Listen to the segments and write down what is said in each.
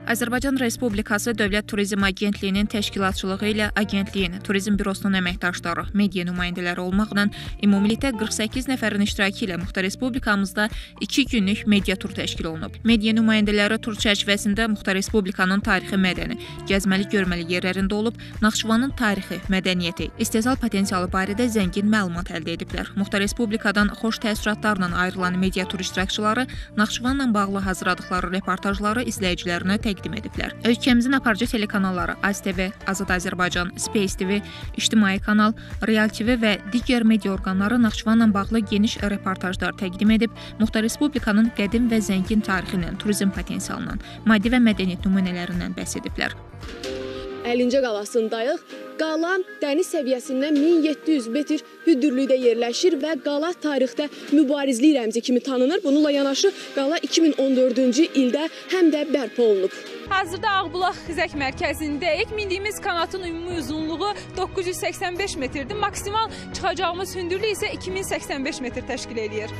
Azərbaycan Respublikası Dövlət Turizm Agentliyinin təşkilatçılığı ilə agentliyin turizm bürosunun əməkdaşları, media nümayəndələri olmaqla ümumilikdə 48 nəfərin iştirakı ilə Muxtar Respublikamızda 2 günlük media tur təşkil olunub. Media nümayəndələri tur çərçivəsində Muxtar Respublikanın tarixi mədəni, gəzməli görməli yerlərində olub, Naxçıvanın tarixi, mədəniyyəti, istehsal potensialı barədə zəngin məlumat əldə ediblər. Muxtar Respublikadan xoş təəssüratlarla ayrılan media tur iştirakçıları Naxçıvanla bağlı hazırladıqları reportajları izləyicilərinə təqdim ediblər. Ölkəmizin aparıcı telekanalları AzTV, Azad Azərbaycan, Space TV, İctimai kanal, Real TV və digər media orqanları Naxçıvanla bağlı geniş reportajlar təqdim edib, Muxtar Respublikanın qədim və zəngin tarixindən, turizm potensialından, maddi və mədəniyyət nümunələrindən bəhs ediblər. Əlincə qalasındayıq. Qala dəniz səviyyəsindən 1700 metr hündürlükdə yerləşir və qala tarixdə mübarizlik rəmzi kimi tanınır. Bununla yanaşı qala 2014-cü ildə həm də bərpa olunub. Hazırda Ağbulaq Xizək mərkəzindəyik. Mindiyimiz kanatın ümumi uzunluğu 985 metrdir. Maksimal çıxacağımız hündürlük isə 2085 metr təşkil edir.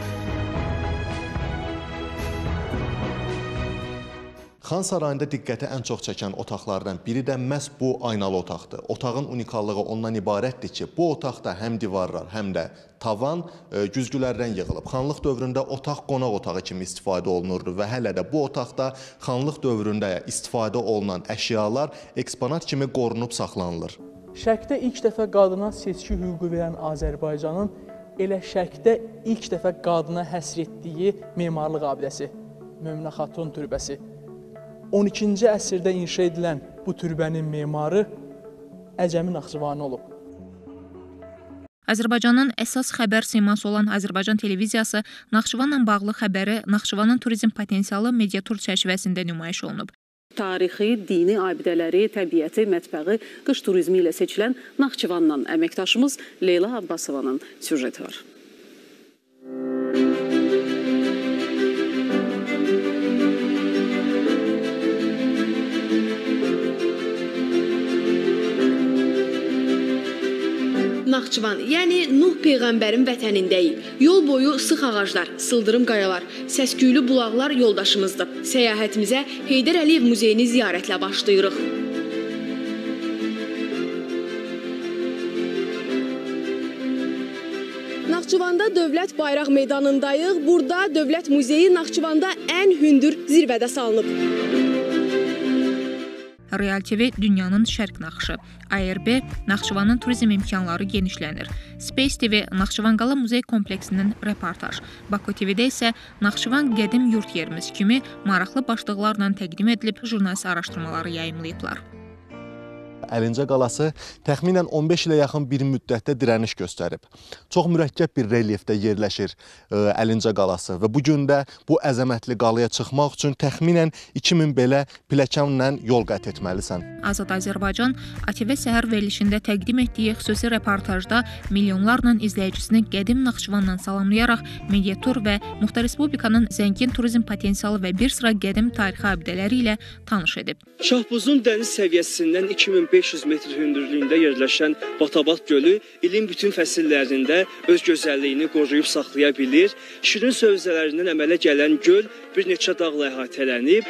Xan Sarayında diqqəti ən çox çəkən otaqlardan biri də məhz bu aynalı otaqdır. Otağın unikallığı ondan ibarətdir ki, bu otaqda həm divarlar, həm də tavan güzgülərdən yığılıb. Xanlıq dövründə otaq qonaq otağı kimi istifadə olunurdu və hələ də bu otaqda xanlıq dövründə istifadə olunan əşyalar eksponat kimi qorunub saxlanılır. Şərqdə ilk dəfə qadına seçki hüququ verən Azərbaycanın elə Şərqdə ilk dəfə qadına həsr etdiyi memarlıq abidəsi, Möminə Xatun türbəsi. 12-ci əsrdə inşa edilən bu türbənin memarı Əcəmi Naxçıvani olub. Azərbaycanın əsas xəbər siması olan Azərbaycan televiziyası Naxçıvanla bağlı xəbəri Naxçıvanın turizm potensialı mediatur çərçivəsində nümayiş olunub. Tarixi, dini abidələri, təbiəti, mətbəği, qış turizmi ilə seçilən Naxçıvandan əməkdaşımız Leyla Abbasovanın süjeti var. Naxçıvan, yəni Nuh Peyğəmbərin vətənindəyik. Yol boyu sıx ağaclar, sıldırım qayalar, səsküylü bulaqlar yoldaşımızdır. Səyahətimizə Heydər Əliyev muzeyini ziyarətlə başlayırıq. Naxçıvanda Dövlət Bayraq meydanındayıq. Burada Dövlət Muzeyi Naxçıvanda ən hündür zirvədə salınıb. Real TV dünyanın şərq naxışı, ARB Naxçıvanın turizm imkanları genişlənir, Space TV Naxçıvan Qala Muzey kompleksinin reportaj, Baku TV-də isə Naxçıvan qədim yurt yerimiz kimi maraqlı başlıqlarla təqdim edilib jurnalist araşdırmaları yayımlayıblar. Əlincə qalası təxminən 15 ilə yaxın bir müddətdə dirəniş göstərib. Çox mürəkkəb bir relyefdə yerləşir Əlincə qalası və bu gün də bu əzəmətli qalaya çıxmaq üçün təxminən 2000 belə pilləkənlə yol qət etməlisən. Azad Azərbaycan ATV səhər verilişində təqdim etdiyi xüsusi reportajda milyonlarla izləyicisini qədim Naxçıvanla salamlayaraq mediatur və Muxtar Respublikanın zəngin turizm potensialı və bir sıra qədim tarixi abidələri ilə tanış edib. Şahbuzun dəniz səviyyəsindən 2500 metr hündürlüyündə yerləşən Batabat gölü ilin bütün fəsillərində öz gözəlliyini qoruyub saxlaya bilir. Şirin sövzələrindən əmələ gələn göl bir neçə dağla əhatələnib.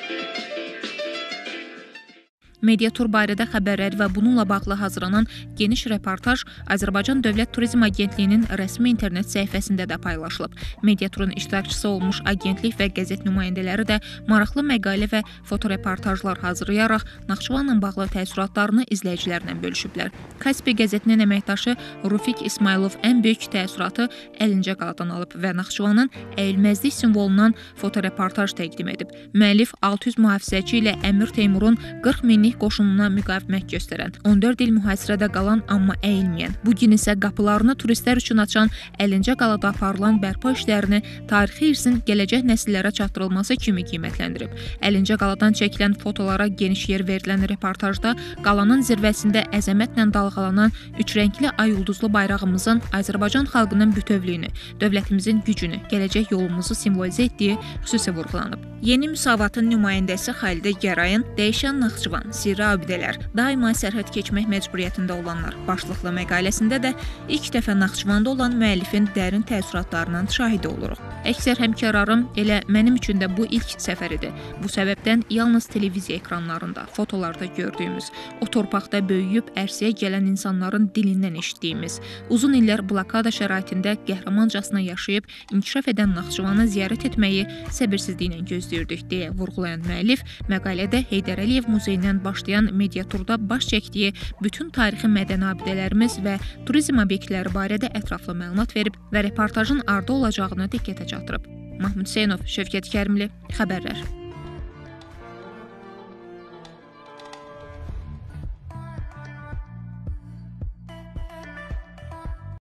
Mediatur barədə xəbərləri və bununla bağlı hazırlanan geniş reportaj Azərbaycan Dövlət Turizm Agentliyinin rəsmi internet səhifəsində də paylaşılıb. Mediaturun iştirakçısı olmuş agentlik və qəzet nümayəndələri də maraqlı məqalə və fotoreportajlar hazırlayaraq Naxçıvanla bağlı təəssüratlarını izləyicilərlə bölüşüblər. Kaspi qəzetinin əməkdaşı Rufik İsmailov ən böyük təəssüratı Əlincə qaladan alıb və Naxçıvanın əyilməzlik simvolundan fotoreportaj təqdim edib. Müəllif 600 mühafizəçi ilə Əmir Teymurun 40 minlik qoşununa müqavimət göstərən, 14 il mühasirədə qalan amma əyilməyən, bugün isə qapılarını turistlər üçün açan Əlincə qalada aparılan bərpa işlərini tarixi irsin gələcək nəsillərə çatdırılması kimi qiymətləndirib. Əlincə qaladan çəkilən fotolara geniş yer verilən reportajda qalanın zirvəsində əzəmətlə dalğalanan üçrəngli ay ulduzlu bayrağımızın Azərbaycan xalqının bütövlüyünü, dövlətimizin gücünü, gələcək yolumuzu simvolizə etdiyi xüsusi vurğulanıb. Yeni müsavatın nümayəndəsi Xalidə Gərayın dəyişən Naxçıvan sirri abidələr, daima sərhəd keçmək məcburiyyətində olanlar başlıqlı məqaləsində də ilk dəfə Naxçıvanda olan müəllifin dərin təəssüratlarının şahidi oluruq. Əksər həmkarlarım elə mənim üçün də bu ilk səfəridir. Bu səbəbdən yalnız televiziya ekranlarında, fotolarda gördüyümüz, o torpaqda böyüyüb ərsəyə gələn insanların dilindən eşitdiyimiz, uzun illər blokada şəraitində qəhrəmancasına yaşayıb inkişaf edən Naxçıvanı ziyarət etməyi səbirsizliklə gözləyirdik deyə vurğulayan müəllif məqalədə Heydər Əliyev muzeyindən başlayan mediaturda baş çəkdiyi bütün tarixi mədəni abidələrimiz və turizm obyektləri barədə ətraflı məlumat verib və reportajın ardı olacağını diqqətə çatdırıb. Mahmud Hüseynov, Şövkət Kərimli, Xəbərlər.